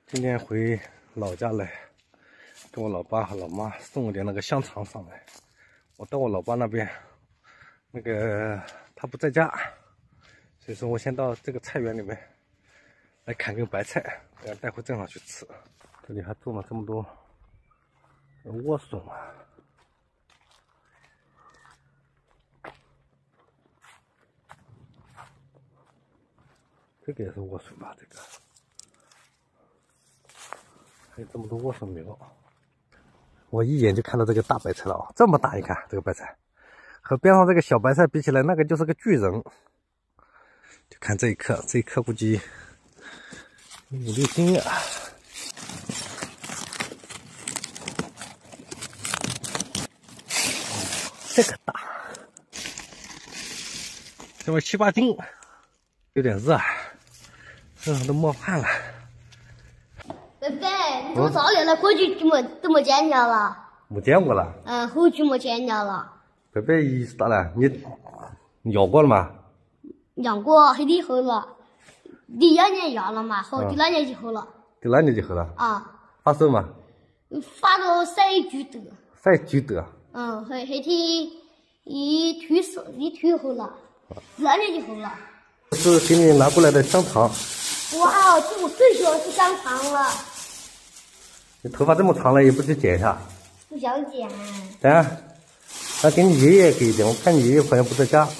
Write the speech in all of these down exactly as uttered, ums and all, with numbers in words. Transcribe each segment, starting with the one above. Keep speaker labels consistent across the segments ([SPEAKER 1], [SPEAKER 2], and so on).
[SPEAKER 1] 今天回老家来，跟我老爸和老妈送了点那个香肠上来。我到我老爸那边，那个他不在家，所以说我先到这个菜园里面来砍根白菜，这样带回镇上去吃。这里还种了这么多莴笋啊！这个也是莴笋吧？这个。 还有这么多莴笋苗，我一眼就看到这个大白菜了啊！这么大，一看这个白菜，和边上这个小白菜比起来，那个就是个巨人。就看这一颗，这一颗估计五六斤啊！这个大，这么七八斤，有点热，身上都冒汗了。
[SPEAKER 2] 贝贝，你怎么早点来？火炬这么这么见着了？
[SPEAKER 1] 没见过了。
[SPEAKER 2] 嗯，火炬没见着了。
[SPEAKER 1] 贝贝意思大了，你咬过了吗？
[SPEAKER 2] 养过，很厉害了。第二年养了嘛，好，第二年以后了。
[SPEAKER 1] 第二年以后了。啊。发瘦吗？
[SPEAKER 2] 发到三巨多。
[SPEAKER 1] 三巨多。
[SPEAKER 2] 嗯，还还挺一退瘦一退后了，第二年以后了。
[SPEAKER 1] 这是给你拿过来的香肠。
[SPEAKER 2] 哇，这我最喜欢吃香肠了。
[SPEAKER 1] 你头发这么长了，也不去剪一下？
[SPEAKER 2] 不想剪。
[SPEAKER 1] 等下，那给你爷爷给一点，我看你爷爷好像不在家。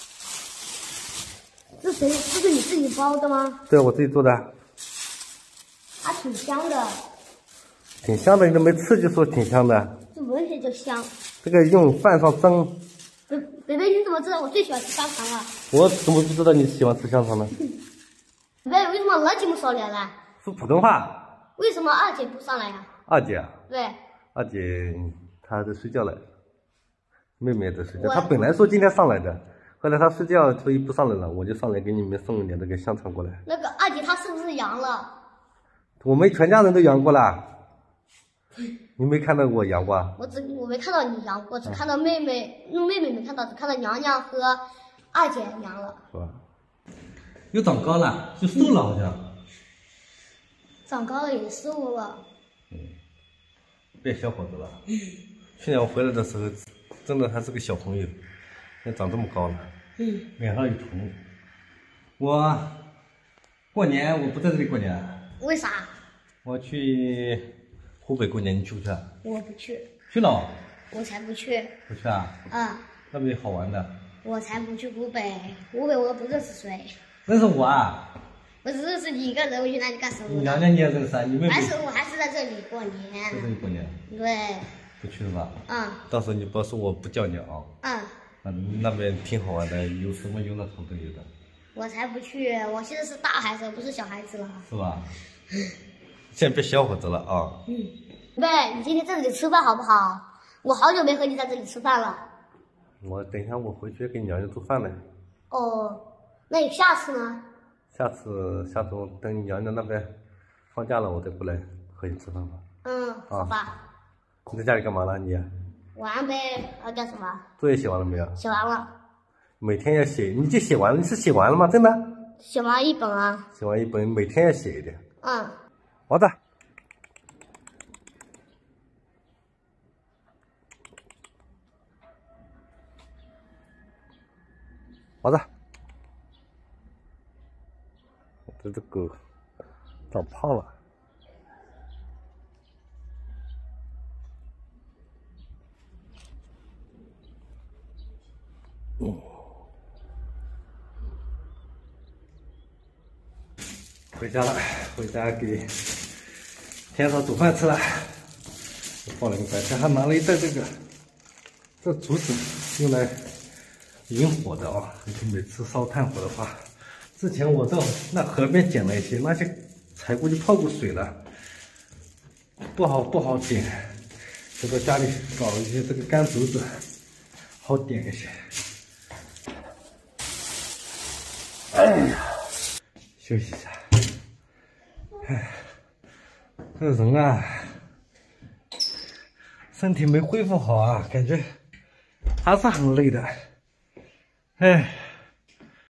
[SPEAKER 2] 这谁？这是你自己包的吗？
[SPEAKER 1] 对，我自己做的。
[SPEAKER 2] 还挺香的。
[SPEAKER 1] 挺香的，你都没吃就说挺香的。
[SPEAKER 2] 这闻起来就香。
[SPEAKER 1] 这个用饭上蒸。
[SPEAKER 2] 贝贝贝，你怎么知道我最喜欢吃香肠啊？
[SPEAKER 1] 我怎么不知道你喜欢吃香肠呢？
[SPEAKER 2] 贝贝，为什么二姐不上来呢？
[SPEAKER 1] 说普通话。
[SPEAKER 2] 为什么二姐不上来呀、啊？
[SPEAKER 1] 二姐。
[SPEAKER 2] 对。
[SPEAKER 1] 二姐她在睡觉了，妹妹也在睡觉。她本来说今天上来的，后来她睡觉，所以不上来了。我就上来给你们送一点这个香肠过来。
[SPEAKER 2] 那个二姐她是不是阳了？
[SPEAKER 1] 我们全家人都阳过了。你没看到我阳过？
[SPEAKER 2] 我只我没看到你阳过，只看到妹妹，那、嗯、妹妹没看到，只看到娘娘和二姐阳了。
[SPEAKER 1] 是吧？又长高了，就瘦了好像。
[SPEAKER 2] 长高了也瘦了，
[SPEAKER 1] 嗯，变小伙子了。嗯，去年我回来的时候，真的还是个小朋友，现在长这么高了。嗯，脸上有涂。我过年我不在这里过年。
[SPEAKER 2] 为啥？
[SPEAKER 1] 我去湖北过年，你去不去？
[SPEAKER 2] 我不去。
[SPEAKER 1] 去了？
[SPEAKER 2] 我才不去。
[SPEAKER 1] 不去啊？嗯。那边好玩的。
[SPEAKER 2] 我才不去湖北，湖北我不认识谁。
[SPEAKER 1] 认识我啊？
[SPEAKER 2] 我只认识你一个人，我去那里干什么？
[SPEAKER 1] 你娘娘你也认识啊？你妹妹？
[SPEAKER 2] 还是我还是在这里过年。
[SPEAKER 1] 在这里过年。对。不去是吧？嗯。到时候你不要说我不叫你啊。嗯。嗯，那边挺好玩的，有什么游乐场都有的。我才不去！我现在是大孩子，不是小孩子了。是吧？现在变小伙子了啊。嗯。
[SPEAKER 2] 喂，你今天在这里吃饭好不好？我好久没和你在这里吃饭了。
[SPEAKER 1] 我等一下我回去给你娘娘做饭呢。
[SPEAKER 2] 哦，那你下次呢？
[SPEAKER 1] 下次，下次我等你娘娘那边放假了，我再过来和你吃饭吧。
[SPEAKER 2] 嗯，好吧。啊、
[SPEAKER 1] 你在家里干嘛呢？你？
[SPEAKER 2] 玩呗，要干什么？
[SPEAKER 1] 作业写完了没有？
[SPEAKER 2] 写完了。
[SPEAKER 1] 每天要写，你就写完了？你是写完了吗？真的？
[SPEAKER 2] 写完一本啊。
[SPEAKER 1] 写完一本，每天要写一点。
[SPEAKER 2] 嗯。
[SPEAKER 1] 儿子。儿子。 这只狗长胖了，嗯，回家了，回家给天嫂煮饭吃了，放了个白菜，还拿了一袋这个，这竹子用来引火的啊，你每次烧炭火的话。 之前我到那河边捡了一些，那些柴估计泡过水了，不好不好点，就到家里搞一些这个干竹子，好点一些。哎呀，休息一下。哎，这人啊，身体没恢复好啊，感觉还是很累的。哎。